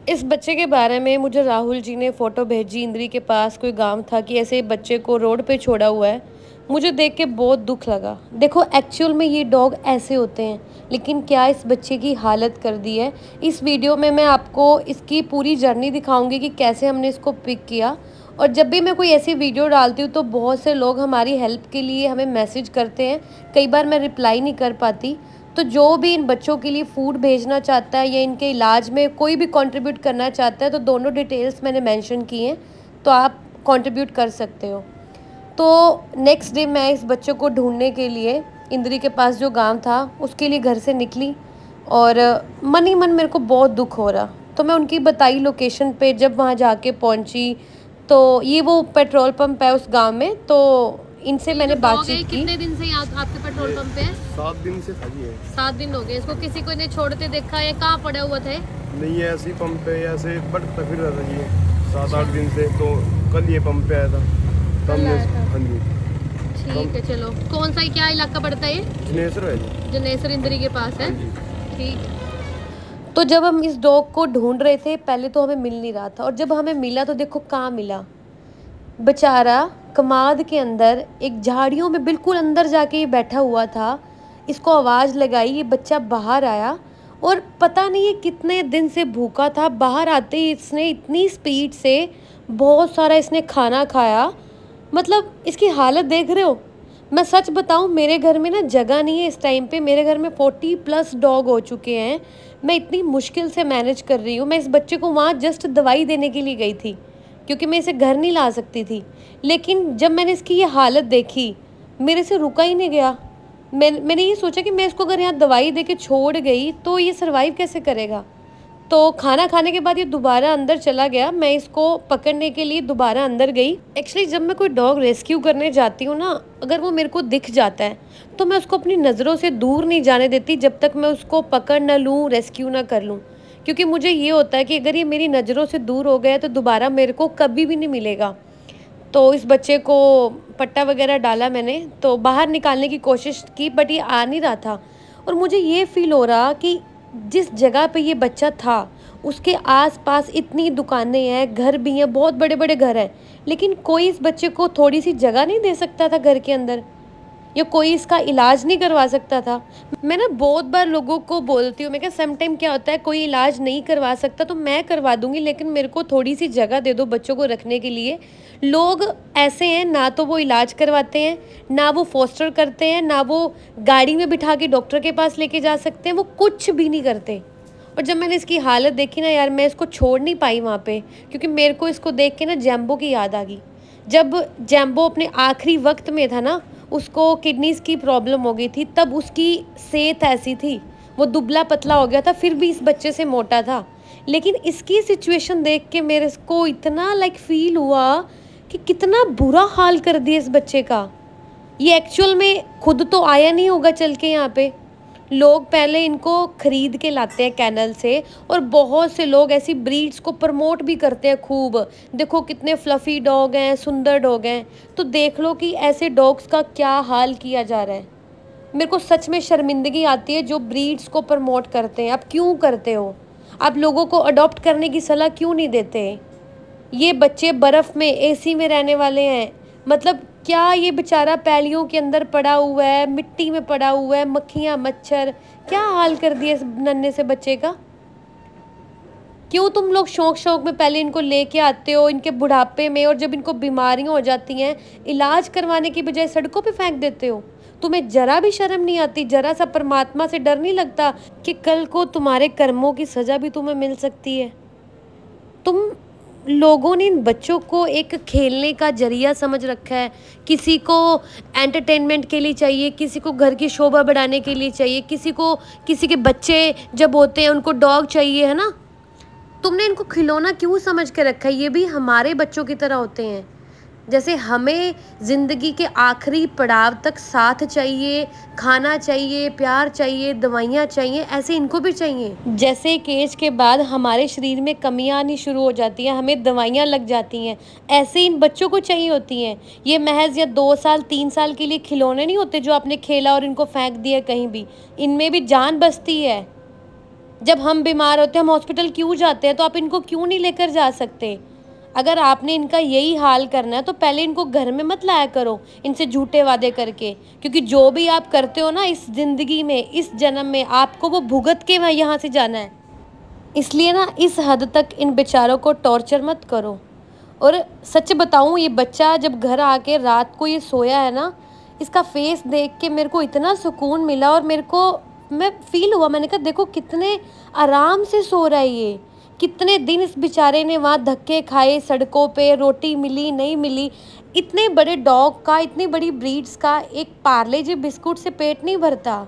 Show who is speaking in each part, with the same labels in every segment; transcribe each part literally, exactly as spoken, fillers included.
Speaker 1: इस बच्चे के बारे में मुझे राहुल जी ने फ़ोटो भेजी। इंद्री के पास कोई गांव था कि ऐसे बच्चे को रोड पे छोड़ा हुआ है। मुझे देख के बहुत दुख लगा। देखो एक्चुअल में ये डॉग ऐसे होते हैं, लेकिन क्या इस बच्चे की हालत कर दी है। इस वीडियो में मैं आपको इसकी पूरी जर्नी दिखाऊंगी कि कैसे हमने इसको पिक किया। और जब भी मैं कोई ऐसी वीडियो डालती हूँ तो बहुत से लोग हमारी हेल्प के लिए हमें मैसेज करते हैं। कई बार मैं रिप्लाई नहीं कर पाती। तो जो भी इन बच्चों के लिए फ़ूड भेजना चाहता है या इनके इलाज में कोई भी कंट्रीब्यूट करना चाहता है, तो दोनों डिटेल्स मैंने मेंशन की हैं, तो आप कंट्रीब्यूट कर सकते हो। तो नेक्स्ट डे मैं इस बच्चे को ढूंढने के लिए इंद्री के पास जो गांव था उसके लिए घर से निकली, और मन ही मन मेरे को बहुत दुख हो रहा। तो मैं उनकी बताई लोकेशन पे जब वहाँ जाके पहुँची, तो ये वो पेट्रोल पंप है उस गांव में। तो इनसे मैंने बातचीत की।
Speaker 2: कितने दिन से यहाँ आपके पेट्रोल पंप पे है?
Speaker 3: सात दिन से था ये।
Speaker 2: सात दिन हो गए इसको। किसी को ने छोड़ते देखा या कहाँ पड़ा हुआ था?
Speaker 3: नहीं है, ऐसे पंप पे ऐसे बढ़ता फिर रहा था ये सात आठ दिन से। तो कल ये पंप पे आया था तब ने। हाँ जी
Speaker 2: ठीक है, चलो। कौन सा क्या इलाका पड़ता है ये?
Speaker 3: जनेसर है।
Speaker 2: जनेसर इंद्री के पास है। ठीक।
Speaker 1: तो जब हम इस डॉग को ढूंढ रहे थे, पहले तो हमें मिल नहीं रहा था, और जब हमें मिला तो देखो कहाँ मिला। बेचारा कमाद के अंदर एक झाड़ियों में बिल्कुल अंदर जाके ये बैठा हुआ था। इसको आवाज़ लगाई, ये बच्चा बाहर आया, और पता नहीं ये कितने दिन से भूखा था। बाहर आते ही इसने इतनी स्पीड से बहुत सारा इसने खाना खाया। मतलब इसकी हालत देख रहे हो। मैं सच बताऊं, मेरे घर में ना जगह नहीं है इस टाइम पे। मेरे घर में फोर्टी प्लस डॉग हो चुके हैं। मैं इतनी मुश्किल से मैनेज कर रही हूँ। मैं इस बच्चे को वहाँ जस्ट दवाई देने के लिए गई थी, क्योंकि मैं इसे घर नहीं ला सकती थी। लेकिन जब मैंने इसकी ये हालत देखी, मेरे से रुका ही नहीं गया। मैं मैंने ये सोचा कि मैं इसको अगर यहाँ दवाई दे के छोड़ गई तो ये सर्वाइव कैसे करेगा। तो खाना खाने के बाद ये दोबारा अंदर चला गया। मैं इसको पकड़ने के लिए दोबारा अंदर गई। एक्चुअली जब मैं कोई डॉग रेस्क्यू करने जाती हूँ ना, अगर वो मेरे को दिख जाता है तो मैं उसको अपनी नज़रों से दूर नहीं जाने देती जब तक मैं उसको पकड़ ना लूँ, रेस्क्यू ना कर लूँ। क्योंकि मुझे ये होता है कि अगर ये मेरी नज़रों से दूर हो गया तो दोबारा मेरे को कभी भी नहीं मिलेगा। तो इस बच्चे को पट्टा वगैरह डाला मैंने, तो बाहर निकालने की कोशिश की, बट ये आ नहीं रहा था। और मुझे ये फील हो रहा कि जिस जगह पे ये बच्चा था उसके आसपास इतनी दुकानें हैं, घर भी हैं, बहुत बड़े बड़े घर हैं, लेकिन कोई इस बच्चे को थोड़ी सी जगह नहीं दे सकता था घर के अंदर, या कोई इसका इलाज नहीं करवा सकता था। मैं ना बहुत बार लोगों को बोलती हूँ, मैं क्या सम टाइम क्या होता है, कोई इलाज नहीं करवा सकता तो मैं करवा दूंगी, लेकिन मेरे को थोड़ी सी जगह दे दो बच्चों को रखने के लिए। लोग ऐसे हैं, ना तो वो इलाज करवाते हैं, ना वो फोस्टर करते हैं, ना वो गाड़ी में बिठा के डॉक्टर के पास लेके जा सकते हैं, वो कुछ भी नहीं करते। और जब मैंने इसकी हालत देखी ना यार, मैं इसको छोड़ नहीं पाई वहाँ पे, क्योंकि मेरे को इसको देख के ना जैम्बो की याद आ गई। जब जैम्बो अपने आखिरी वक्त में था ना, उसको किडनीज़ की प्रॉब्लम हो गई थी, तब उसकी सेहत ऐसी थी, वो दुबला पतला हो गया था, फिर भी इस बच्चे से मोटा था। लेकिन इसकी सिचुएशन देख के मेरे को इतना लाइक फील हुआ कि कितना बुरा हाल कर दिया इस बच्चे का। ये एक्चुअल में खुद तो आया नहीं होगा चल के यहाँ पे। लोग पहले इनको ख़रीद के लाते हैं कैनल से, और बहुत से लोग ऐसी ब्रीड्स को प्रमोट भी करते हैं खूब। देखो कितने फ्लफ़ी डॉग हैं, सुंदर डॉग हैं। तो देख लो कि ऐसे डॉग्स का क्या हाल किया जा रहा है। मेरे को सच में शर्मिंदगी आती है जो ब्रीड्स को प्रमोट करते हैं। आप क्यों करते हो? आप लोगों को अडॉप्ट करने की सलाह क्यों नहीं देते? ये बच्चे बर्फ़ में, एसी में रहने वाले हैं। मतलब क्या ये बेचारा पैलियों के अंदर पड़ा हुआ है, मिट्टी में पड़ा हुआ है, मक्खियाँ मच्छर, क्या हाल कर दिया इस नन्हे से बच्चे का। क्यों तुम लोग शौक शौक में पहले इनको लेके आते हो इनके बुढ़ापे में, और जब इनको बीमारियां हो जाती हैं इलाज करवाने की बजाय सड़कों पे फेंक देते हो। तुम्हें जरा भी शर्म नहीं आती? जरा सा परमात्मा से डर नहीं लगता कि कल को तुम्हारे कर्मों की सज़ा भी तुम्हें मिल सकती है? तुम लोगों ने इन बच्चों को एक खेलने का जरिया समझ रखा है। किसी को एंटरटेनमेंट के लिए चाहिए, किसी को घर की शोभा बढ़ाने के लिए चाहिए, किसी को किसी के बच्चे जब होते हैं उनको डॉग चाहिए, है ना। तुमने इनको खिलौना क्यों समझ के रखा है? ये भी हमारे बच्चों की तरह होते हैं। जैसे हमें ज़िंदगी के आखिरी पड़ाव तक साथ चाहिए, खाना चाहिए, प्यार चाहिए, दवाइयाँ चाहिए, ऐसे इनको भी चाहिए। जैसे एक एज के बाद हमारे शरीर में कमियाँ आनी शुरू हो जाती हैं, हमें दवाइयाँ लग जाती हैं, ऐसे इन बच्चों को चाहिए होती हैं। ये महज या दो साल तीन साल के लिए खिलौने नहीं होते जो आपने खेला और इनको फेंक दिया कहीं भी। इनमें भी जान बसती है। जब हम बीमार होते हैं हम हॉस्पिटल क्यों जाते हैं, तो आप इनको क्यों नहीं लेकर जा सकते? अगर आपने इनका यही हाल करना है तो पहले इनको घर में मत लाया करो इनसे झूठे वादे करके, क्योंकि जो भी आप करते हो ना इस ज़िंदगी में, इस जन्म में, आपको वो भुगत के वहाँ यहाँ से जाना है। इसलिए ना इस हद तक इन बेचारों को टॉर्चर मत करो। और सच बताऊँ, ये बच्चा जब घर आके रात को ये सोया है ना, इसका फेस देख के मेरे को इतना सुकून मिला और मेरे को मैं फील हुआ, मैंने कहा देखो कितने आराम से सो रहा है ये। कितने दिन इस बेचारे ने वहाँ धक्के खाए, सड़कों पे रोटी मिली नहीं मिली। इतने बड़े डॉग का, इतनी बड़ी ब्रीड्स का एक पार्ले जी बिस्कुट से पेट नहीं भरता।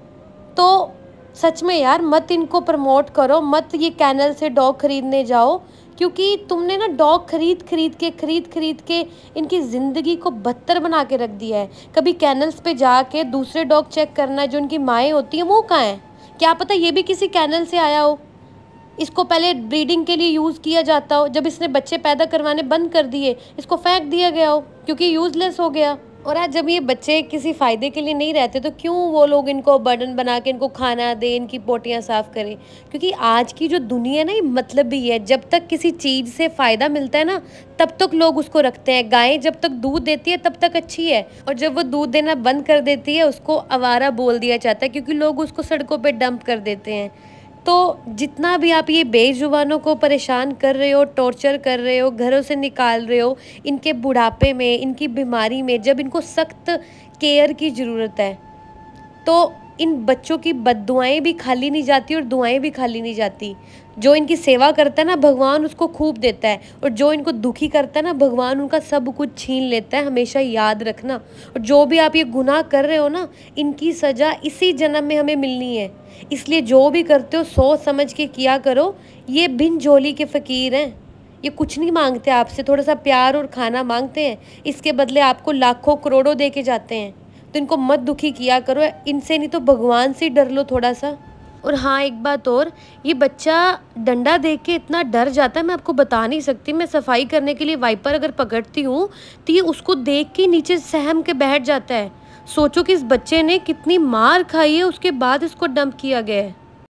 Speaker 1: तो सच में यार मत इनको प्रमोट करो, मत ये कैनल से डॉग खरीदने जाओ, क्योंकि तुमने ना डॉग खरीद खरीद के खरीद खरीद के इनकी ज़िंदगी को बदतर बना के रख दिया है। कभी कैनल्स पे जाके दूसरे डॉग चेक करना, जो उनकी माएँ होती हैं वो कहाँ हैं? क्या पता ये भी किसी कैनल से आया हो, इसको पहले ब्रीडिंग के लिए यूज़ किया जाता हो, जब इसने बच्चे पैदा करवाने बंद कर दिए इसको फेंक दिया गया हो क्योंकि यूज़लेस हो गया। और आज जब ये बच्चे किसी फ़ायदे के लिए नहीं रहते तो क्यों वो लोग इनको बर्डन बना के इनको खाना दें, इनकी पोटियाँ साफ़ करें? क्योंकि आज की जो दुनिया है ना ये मतलबी है। जब तक किसी चीज़ से फ़ायदा मिलता है ना तब तक लोग उसको रखते हैं। गाय जब तक दूध देती है तब तक अच्छी है, और जब वो दूध देना बंद कर देती है उसको आवारा बोल दिया जाता है, क्योंकि लोग उसको सड़कों पर डंप कर देते हैं। तो जितना भी आप ये बेजुबानों को परेशान कर रहे हो, टॉर्चर कर रहे हो, घरों से निकाल रहे हो, इनके बुढ़ापे में, इनकी बीमारी में, जब इनको सख्त केयर की ज़रूरत है, तो इन बच्चों की बद्दुआएं भी खाली नहीं जाती और दुआएं भी खाली नहीं जाती। जो इनकी सेवा करता है ना भगवान उसको खूब देता है, और जो इनको दुखी करता है ना भगवान उनका सब कुछ छीन लेता है। हमेशा याद रखना। और जो भी आप ये गुनाह कर रहे हो ना, इनकी सज़ा इसी जन्म में हमें मिलनी है। इसलिए जो भी करते हो सोच समझ के किया करो। ये बिन झोली के फ़कीर हैं, ये कुछ नहीं मांगते आपसे, थोड़ा सा प्यार और खाना मांगते हैं, इसके बदले आपको लाखों करोड़ों दे के जाते हैं। तो इनको मत दुखी किया करो, इनसे नहीं तो भगवान से डर लो थोड़ा सा। और हाँ एक बात और, ये बच्चा डंडा देख के इतना डर जाता है मैं आपको बता नहीं सकती। मैं सफाई करने के लिए वाइपर अगर पकड़ती हूँ तो ये उसको देख के नीचे सहम के बैठ जाता है। सोचो कि इस बच्चे ने कितनी मार खाई है, उसके बाद इसको डंप किया गया है।